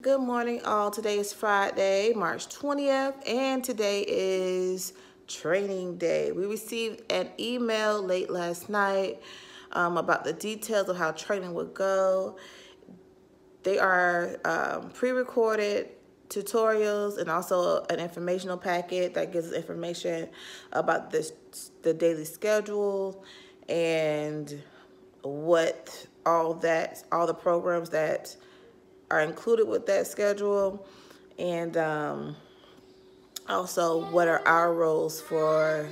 Good morning, all. Today is Friday, March 20th, and today is training day. We received an email late last night about the details of how training would go. They are pre-recorded tutorials and also an informational packet that gives information about the daily schedule and what all the programs that are included with that schedule, and also what are our roles for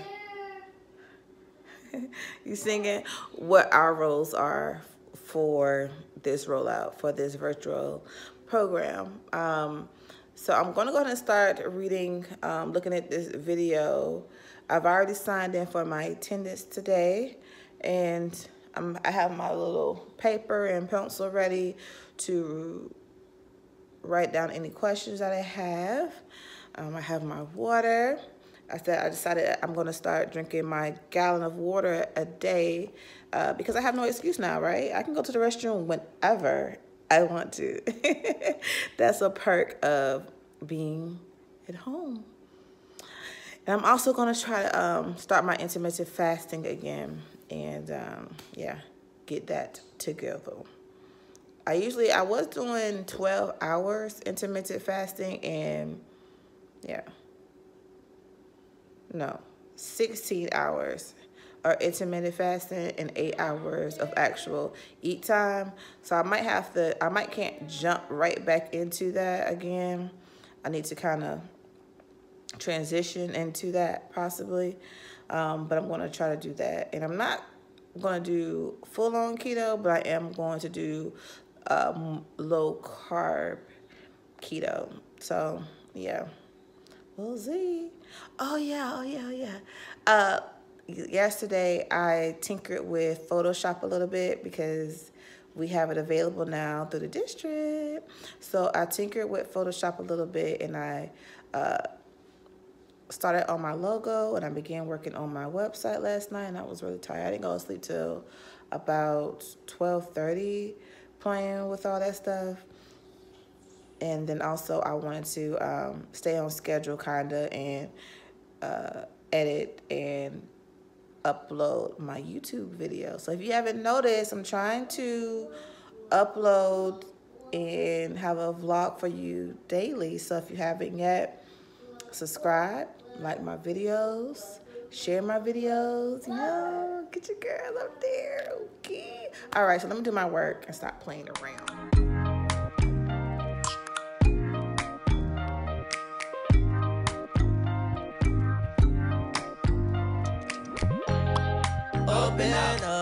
you singing, what our roles are for this rollout, for this virtual program. So I'm going to go ahead and start reading, looking at this video. I've already signed in for my attendance today, and I have my little paper and pencil ready to write down any questions that I have. I have my water. I decided I'm going to start drinking my gallon of water a day because I have no excuse now, right? I can go to the restroom whenever I want to. That's a perk of being at home. And I'm also going to try to start my intermittent fasting again and, yeah, get that together. I was doing 12 hours intermittent fasting and, yeah, no, 16 hours are intermittent fasting and 8 hours of actual eat time. So I might can't jump right back into that again. I need to kind of transition into that possibly, but I'm going to try to do that. And I'm not going to do full-on keto, but I am going to do low carb keto. So yeah, we'll see. Oh yeah. Yesterday I tinkered with Photoshop a little bit because we have it available now through the district. So I tinkered with Photoshop a little bit, and I started on my logo, and I began working on my website last night, and I was really tired. I didn't go to sleep till about 12:30 playing with all that stuff. And then also I wanted to stay on schedule kinda and edit and upload my YouTube video. So if you haven't noticed, I'm trying to upload and have a vlog for you daily. So if you haven't yet, subscribe, like my videos, share my videos, you know, get your girl up there, okay? All right, so let me do my work and stop playing around. Open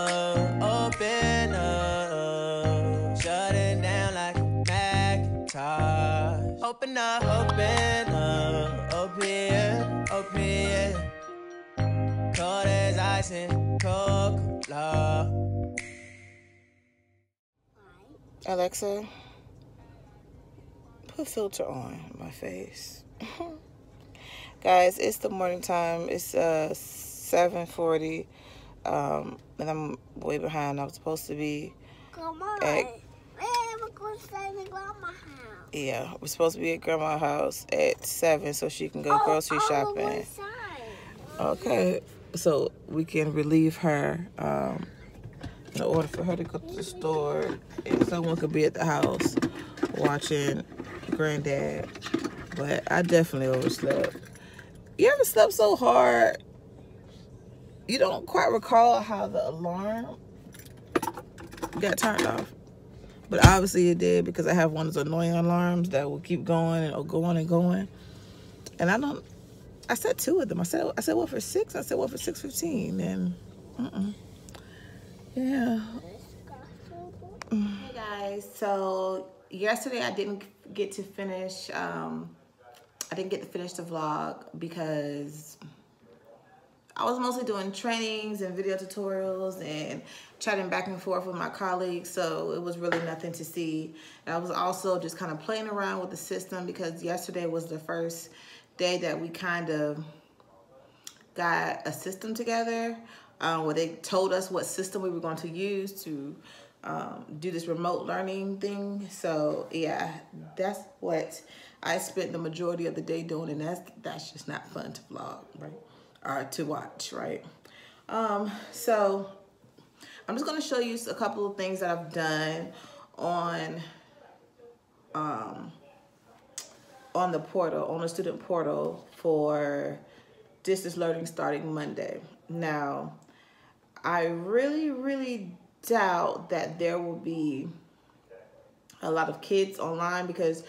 up, shutting down like a Macintosh. Open up, open cold as ice and Coca-Cola. Alexa, put filter on my face. Guys, it's the morning time. It's 7:40. And I'm way behind. I was supposed to be yeah, we're supposed to be at grandma's house at 7 so she can go grocery shopping. Okay, so we can relieve her in order for her to go to the store and someone could be at the house watching Granddad. But I definitely overslept. You ever slept so hard you don't quite recall how the alarm got turned off? But obviously it did, because I have one of those annoying alarms that will keep going and going and going. And I set two of them. I said one for 6. I said one for 6:15. And yeah. Hey guys, so yesterday I didn't get to finish the vlog because I was mostly doing trainings and video tutorials and chatting back and forth with my colleagues, so it was really nothing to see. And I was also just kind of playing around with the system because yesterday was the first day that we kind of got a system together where they told us what system we were going to use to do this remote learning thing. So yeah, that's what I spent the majority of the day doing, and that's just not fun to vlog, right? Or to watch, right? So I'm just gonna show you a couple of things that I've done on on the portal, on the student portal for distance learning starting Monday. Now, I really doubt that there will be a lot of kids online because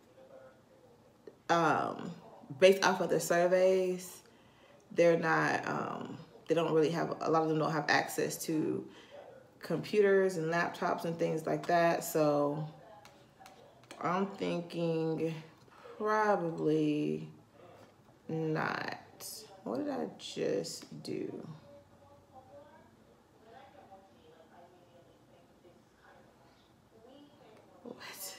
based off of the surveys, they're not, they don't really have, a lot of them don't have access to computers and laptops and things like that. So I'm thinking probably not. What did I just do? What?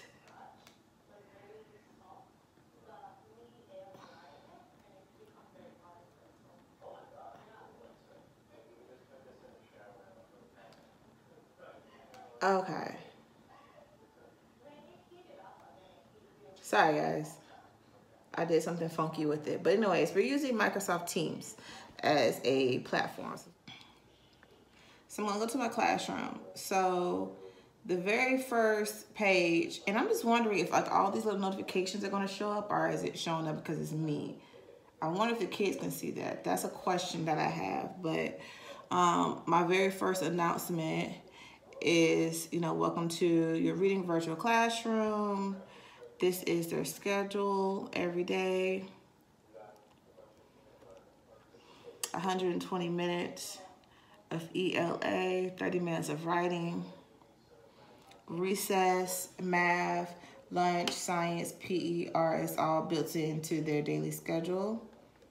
Okay. Sorry, guys. I did something funky with it. But anyways, we're using Microsoft Teams as a platform. So I'm gonna go to my classroom. So the very first page, and I'm just wondering if like all these little notifications are gonna show up, or is it showing up because it's me? I wonder if the kids can see that. That's a question that I have. But my very first announcement is, welcome to your reading virtual classroom. This is their schedule every day. 120 minutes of ELA, 30 minutes of writing, recess, math, lunch, science, PE, RS, all built into their daily schedule.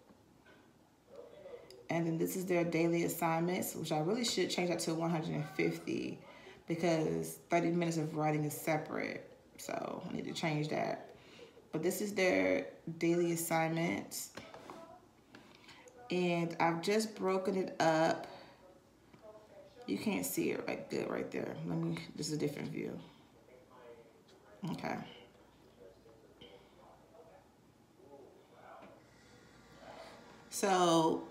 And then this is their daily assignments, which I really should change that to 150 because 30 minutes of writing is separate. So I need to change that. But this is their daily assignments. And I've just broken it up. You can't see it right good right there. This is a different view. Okay. So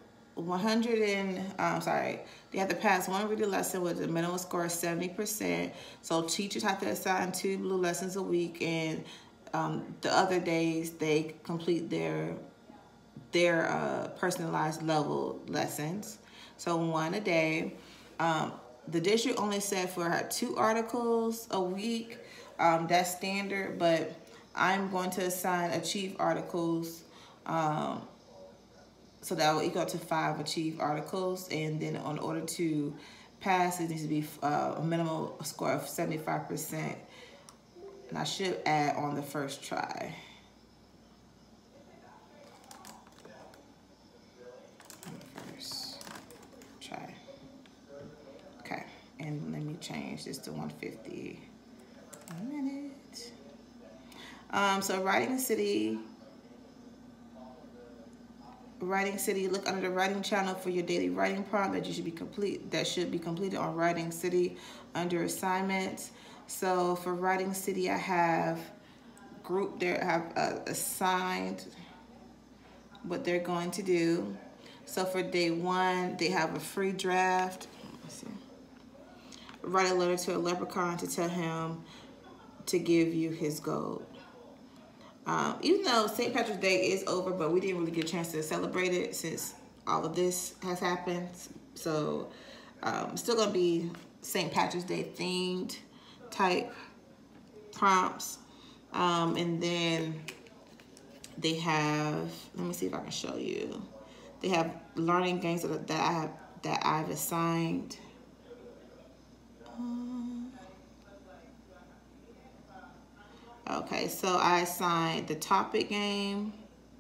they have to pass one reading lesson with a minimum score of 70%. So teachers have to assign 2 blue lessons a week, and the other days they complete their personalized level lessons. So 1 a day. The district only said for 2 articles a week. That's standard, but I'm going to assign Achieve articles, so that will equal to 5 Achieve articles. And then in order to pass, it needs to be a minimum score of 75%. And I should add on the first try. First try. Okay, and let me change this to 150 a minute. So Writing City, look under the writing channel for your daily writing prompt that should be completed on Writing City under assignments. So for Writing City, I have grouped there, I have assigned what they're going to do. So for day 1, they have a free draft. Let's see. Write a letter to a leprechaun to tell him to give you his gold. Even though St. Patrick's Day is over, but we didn't really get a chance to celebrate it since all of this has happened. So still gonna be St. Patrick's Day themed type prompts. And then they have, let me see if I can show you. They have learning games that I've assigned. Okay, so I assigned the topic game.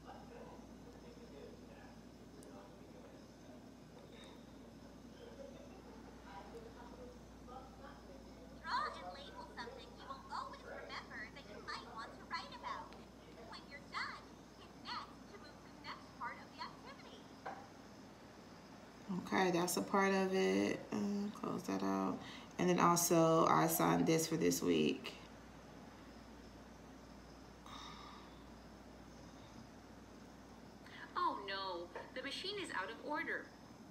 Draw and label something you will always remember that you might want to write about. When you're done, hit next to move to the next part of the activity. Okay, that's a part of it. Close that out. And then also I assigned this for this week. Oh no, the machine is out of order.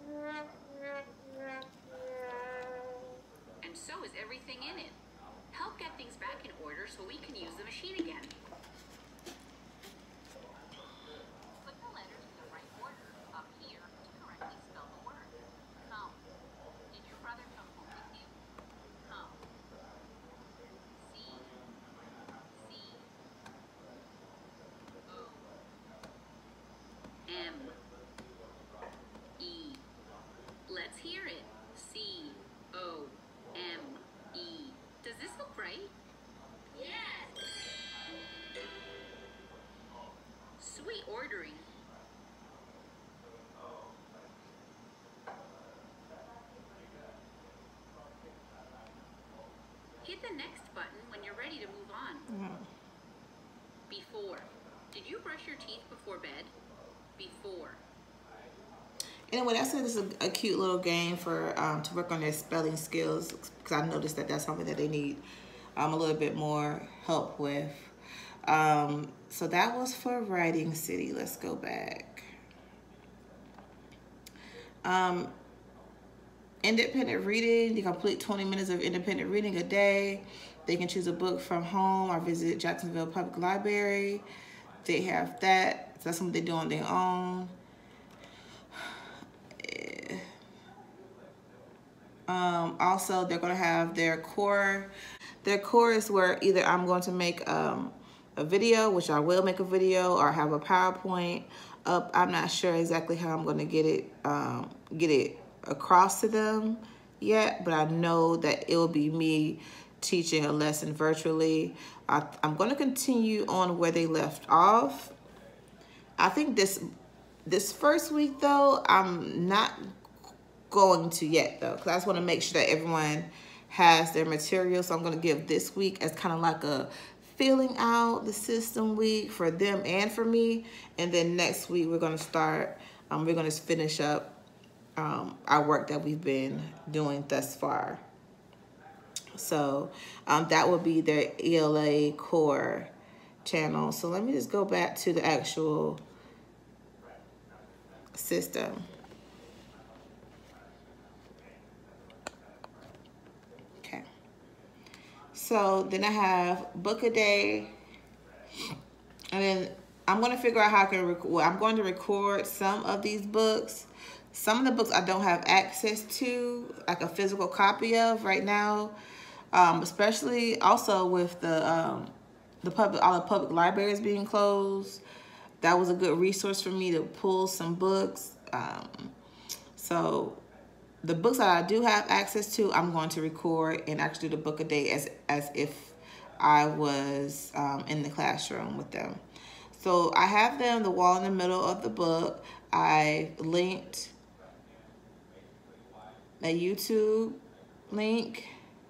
And so is everything in it. Help get things back in order so we can use the machine again. Put the letters in the right order up here to correctly spell the word. Come. Did your brother come home with you? Come. C. C. O. M. E. Let's hear it. C. O. M. E. Does this look right? Yes. Sweet ordering. Hit the next button when you're ready to move on. Before. Did you brush your teeth before bed? Before. Anyway, that's this is a cute little game for to work on their spelling skills, because I noticed that that's something that they need a little bit more help with. So that was for Writing City. Let's go back. Independent reading. They complete 20 minutes of independent reading a day. They can choose a book from home or visit Jacksonville Public Library. They have that. So that's something they do on their own. Also, they're going to have their core. Their core is where either I'm going to make a video, which I will make a video, or have a PowerPoint up. I'm not sure exactly how I'm going to get it across to them yet, but I know that it will be me teaching a lesson virtually. I'm going to continue on where they left off. I think this first week though, I'm not going to yet though, because I just want to make sure that everyone has their material. So I'm going to give this week as kind of like a filling out the system week for them and for me. And then next week we're going to start, we're going to finish up our work that we've been doing thus far. So that will be their ELA core channel. So let me just go back to the actual system. Okay. So then I have book a day, and then I'm going to figure out how I can I'm going to record some of these books. Some of the books I don't have access to, like a physical copy of right now, especially also with all the public libraries being closed. That was a good resource for me to pull some books. So the books that I do have access to, I'm going to record and actually do the book a day as if I was in the classroom with them. So I have them, the wall in the middle of the book. I linked a YouTube link.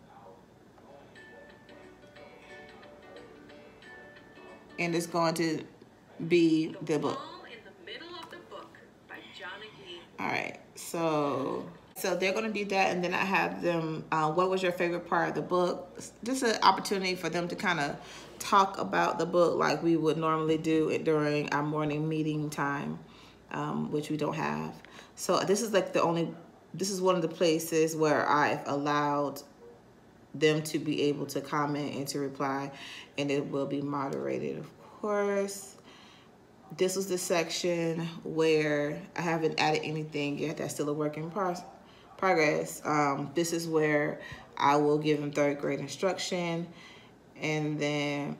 And it's going to be the book. Wall in the Middle of the Book by Jonathan. All right, so they're going to do that, and then I have them, what was your favorite part of the book? Just an opportunity for them to kind of talk about the book like we would normally do it during our morning meeting time, which we don't have. So this is like this is one of the places where I've allowed them to be able to comment and to reply, and it will be moderated, of course. This was the section where I haven't added anything yet. That's still a work in progress. This is where I will give them third grade instruction. And then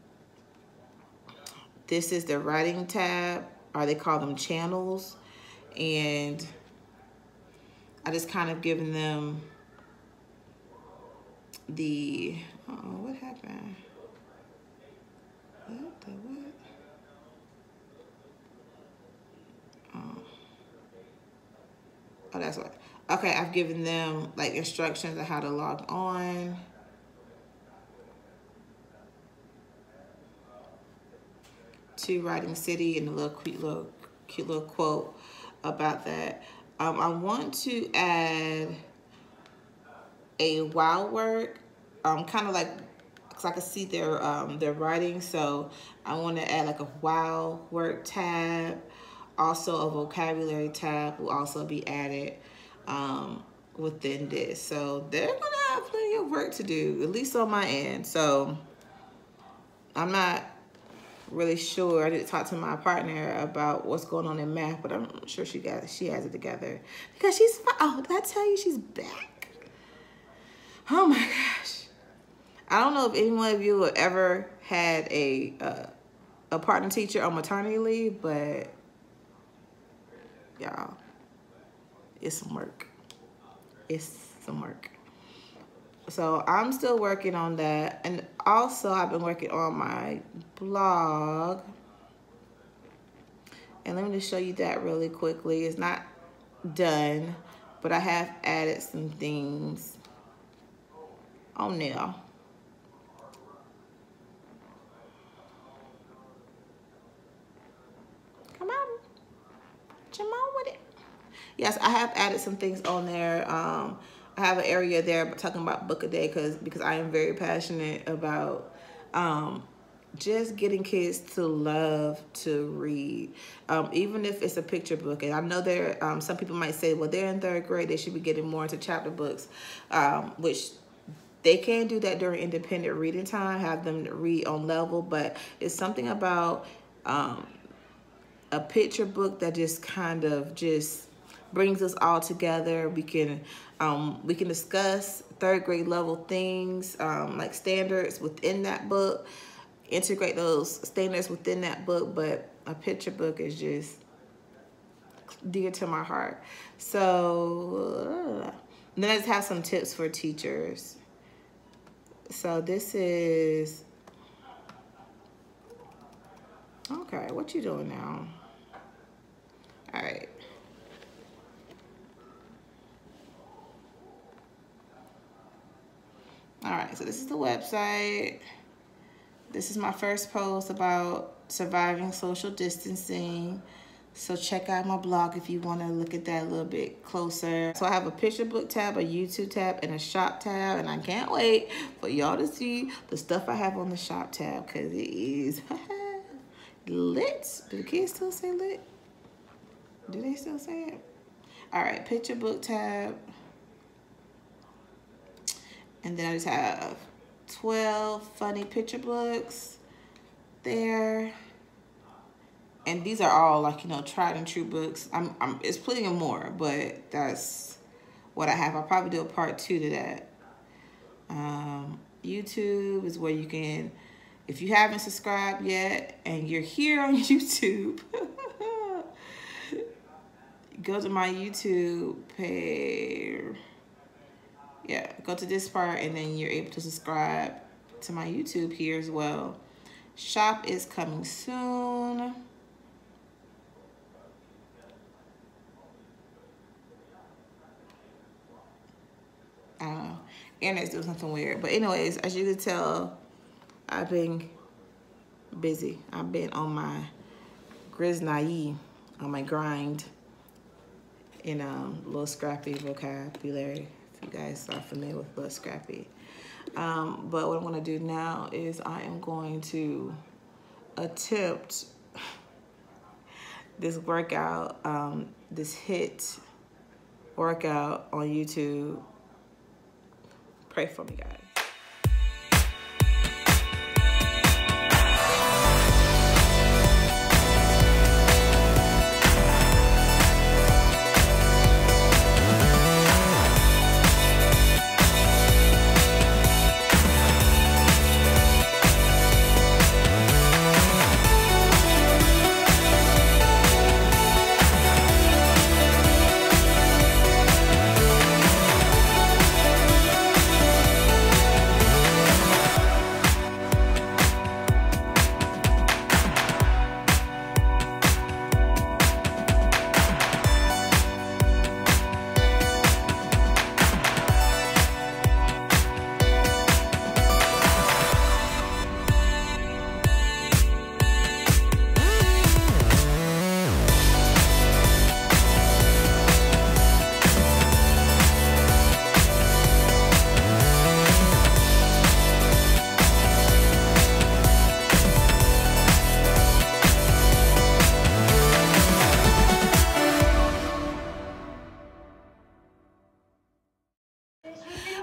this is the writing tab, or they call them channels. And I just kind of given them the, what happened? What the what? Oh, that's what. Okay, I've given them like instructions on how to log on. To Writing City, and a little cute little quote about that. I want to add a wow work, kind of like, because I can see their writing. So I want to add like a wow word tab. Also, a vocabulary tab will also be added within this. So they're gonna have plenty of work to do, at least on my end. So I'm not really sure. I didn't talk to my partner about what's going on in math, but I'm sure she has it together because she's. Oh, did I tell you she's back? Oh my gosh! I don't know if any one of you have ever had a partner teacher on maternity leave, but y'all, it's some work. It's some work. So I'm still working on that. And also I've been working on my blog. And let me just show you that really quickly. It's not done, but I have added some things on there. Come on. Come on with it. Yes, I have added some things on there. I have an area there talking about book a day because I am very passionate about just getting kids to love to read, even if it's a picture book. And I know there some people might say, well, they're in 3rd grade, they should be getting more into chapter books, which they can do that during independent reading time, have them read on level, but it's something about a picture book that just kind of just brings us all together. We can discuss 3rd grade level things, like standards within that book, integrate those standards within that book, but a picture book is just dear to my heart. So then I just have some tips for teachers. So this is, okay, what you doing now? All right. All right, so this is the website. This is my first post about surviving social distancing. So check out my blog if you want to look at that a little bit closer. So I have a picture book tab, a YouTube tab, and a shop tab. And I can't wait for y'all to see the stuff I have on the shop tab because it is lit. Do the kids still say lit? Do they still say it? All right, picture book tab. And then I just have 12 funny picture books there. And these are all like, you know, tried and true books. It's plenty of more, but that's what I have. I'll probably do a part 2 to that. YouTube is where you can, if you haven't subscribed yet and you're here on YouTube, go to my YouTube page. Yeah, go to this part and then you're able to subscribe to my YouTube here as well. Shop is coming soon. I don't know. Internet's doing something weird. But anyways, as you can tell, I've been busy. I've been on my griznaille, on my grind in Little Scrappy vocabulary. If you guys are familiar with Little Scrappy. But what I'm going to do now is I am going to attempt this workout, this HIIT workout on YouTube. Pray for me, guys.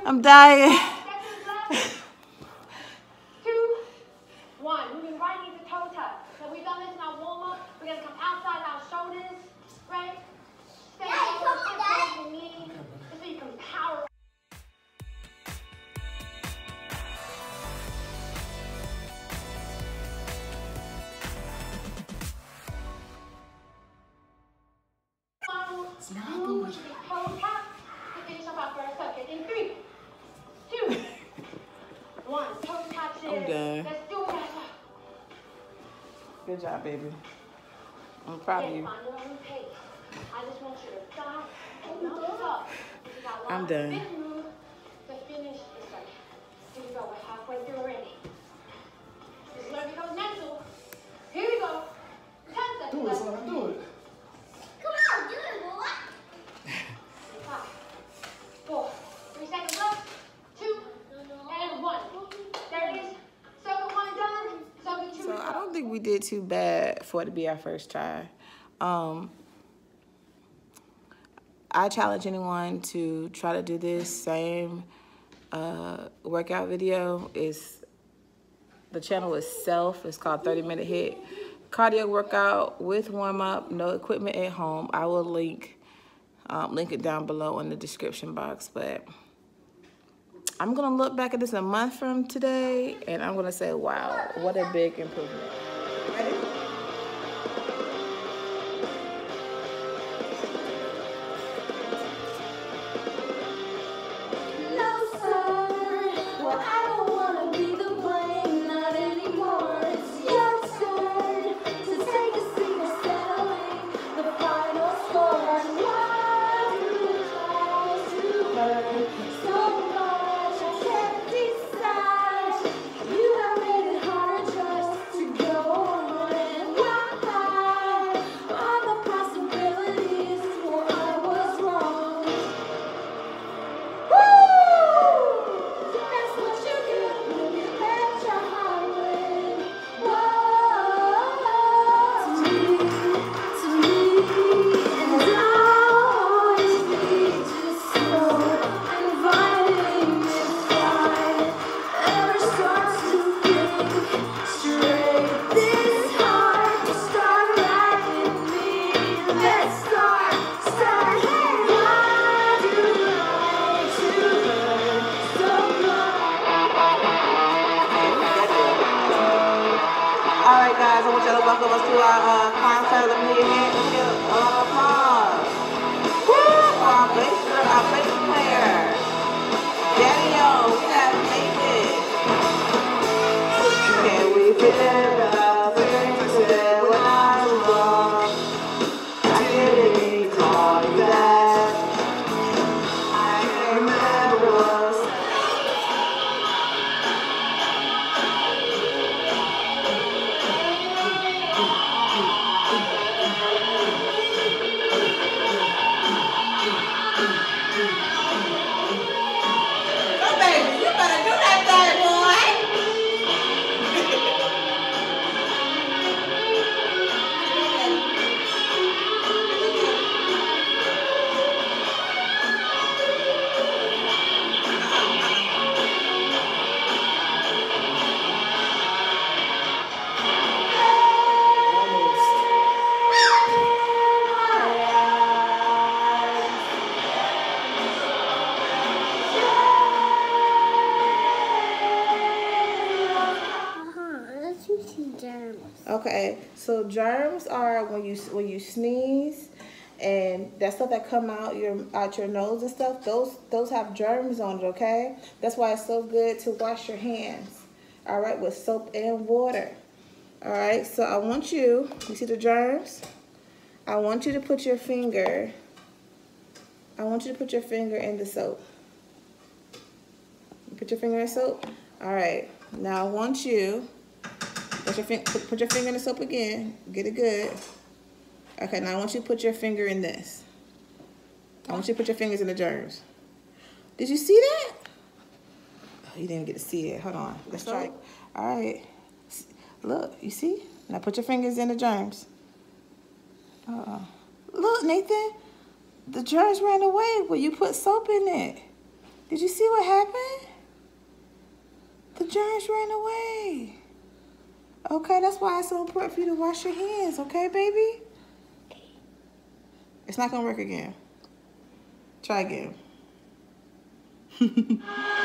I'm dying. 2, 1. Moving right into toe touch. So we've done this in our warm up. We're gonna come outside our shoulders, right? Stay on your knee, just so you can power. Move to the toe tap to finish up our first circuit in 3, 2, 1. Toe touches. I'm done. Let's do it. Good job, baby. I'm proud of you. Find your own pace. I just want you to stop and not stop. I'm done. This move to finish the circuit. Here we go. We're halfway through already. This is where we go mental. Here we go. 10 seconds. Do it, son. Do it. Come on, do it, boy. 5, 4, 3 seconds left. 2, and 1. There it is. Circle 1 done. Circle 2. So I don't think we did too bad for it to be our first try. I challenge anyone to try to do this same workout video. The channel is it's called 30-Minute Hit. Cardio workout with warm-up, no equipment at home. I will link it down below in the description box. But I'm gonna look back at this a month from today and I'm gonna say, wow, what a big improvement. Ready? Guys, I want y'all to welcome us to our concert. Let me hear your hands. Let me hear applause. Woo! Our bass player. Daniel, we have made it. Can we feel the things that when I was wrong? I didn't call you that. I can't remember what's Okay, so germs are when you sneeze and that stuff that come out your nose and stuff, those have germs on it, okay? That's why it's so good to wash your hands, all right, with soap and water. All right, so I want you see the germs? I want you to put your finger in the soap. Put your finger in soap? All right, now I want you put your finger in the soap again. Get it good. Okay, now I want you to put your finger in this. I want you to put your fingers in the germs. Did you see that? Oh, you didn't get to see it. Hold on. Let's try it. All right. Look, you see? Now put your fingers in the germs. Look, Nathan. The germs ran away when you put soap in it. Did you see what happened? The germs ran away. Okay, that's why it's so important for you to wash your hands, okay, baby? It's not gonna work again. Try again.